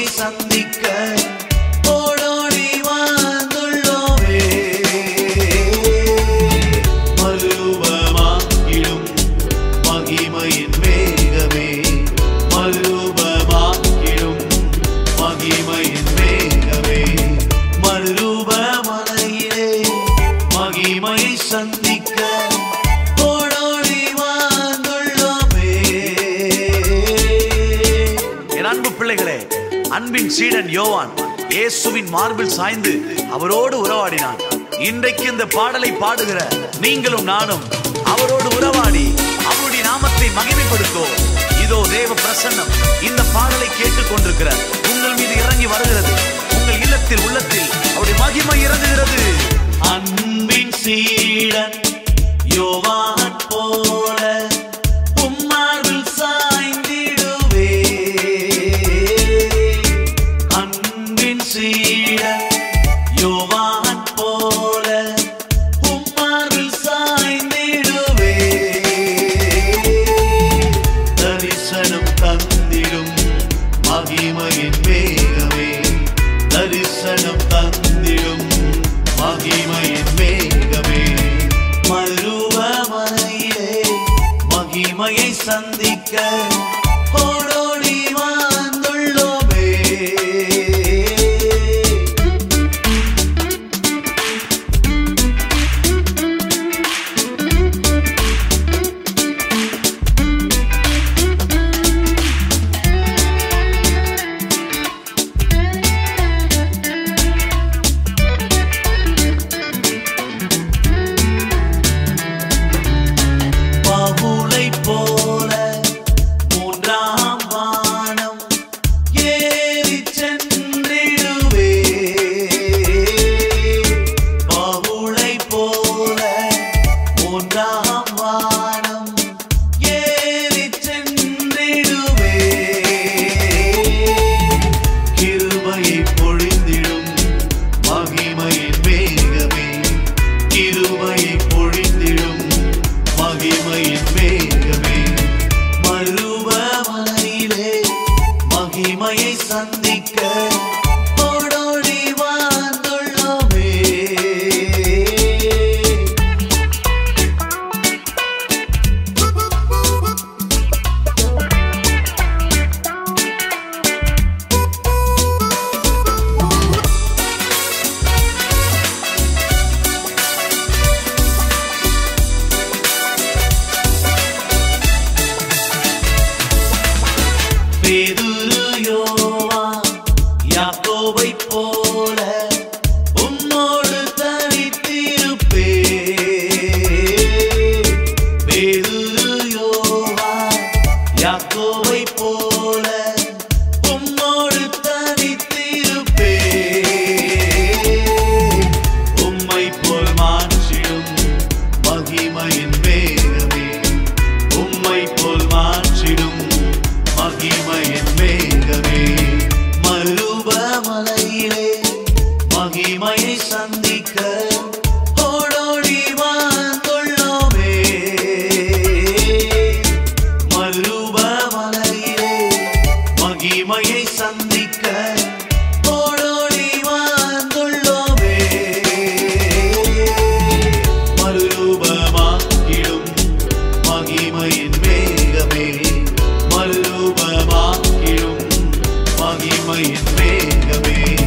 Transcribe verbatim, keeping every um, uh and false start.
சந்திக்க ஓடோடி வந்துள்ளோமே. மறுரூபமாக்கிடும் மகிமையின் மேகமே, மறுரூபமாக்கிடும் மகிமையின் மேகமே, மறுரூபமலையிலே மகிமையை சந்திக்க ஓடோடி வந்துள்ளோமே. என் அன்பு பிள்ளைகளே, அன்பின் சீடன் யோவான் இயேசுவின் மார்பில் சாய்ந்து அவரோடு உறவாடினான். இன்றைக்கு இந்த பாடலை பாடுகிற நீங்களும் நானும் அவரோடு உறவாடி அவருடைய நாமத்தை மகிமைப்படுத்தோம். இதோ தேவ பிரசன்னம் இந்த பாடலை கேட்டுக் கொண்டிருக்கிற உங்கள் மீது இறங்கி வருகிறது. உங்கள் இல்லத்தில் உள்ளத்தில் அவருடைய மகிமை இறங்குகிறது. அன்பின் சீடன் யோவான் போல உம்மார்பில் சாய்ந்திடுவே. அன்பின் சீடன் யோவான் போல உம்மார்பில் சாய்ந்திடுவே. தரிசனம் தந்திடும் மகிமையின் மேகமே, தரிசனம் தந்திடும் மகிமையின் மேகமே, மறுரூபமலையிலே மகிமையை சந்திக்க ஓடோடி வந்துள்ளோமே. பவுலை போல மூன்றாம் வானம் ஏறி சென்றிடுவே. பவுலை போல மூன்றாம் வானம் ஏறி சென்றிடுவே. கிருபையை பொழிந்திடும் மகிமையின் மேகமே, கிருபையை பொழிந்திடும் மகிமையின் மேகமே, மறுரூபமலையிலே மகிமையை சந்திக்க ஓடோடி வந்துள்ளோமே. பேதுரு யோவான் யாக்கோபை போல உம்மோடு தனித்திருப்பே. பேதுரு யோவான் யாக்கோபை போல உம்மோடு தனித்திருப்பே. உம்மை போல் மாற்றிடும் மகிமையின் மேகமே, உம்மை போல் மாற்றிடும் மகிமையின் மேகமே, மறுரூபமலையிலே மகிமையை சந்திக்க ஓடோடி வந்துள்ளோமே. மறுரூபமலையிலே மகிமையை சந்திக்க ஓடோடி வந்துள்ளோமே. மறுரூபமாக்கிடும் மகிமையின் மேகமே, மறுரூபமாக்கிடும் மகிமையின் மேகமே.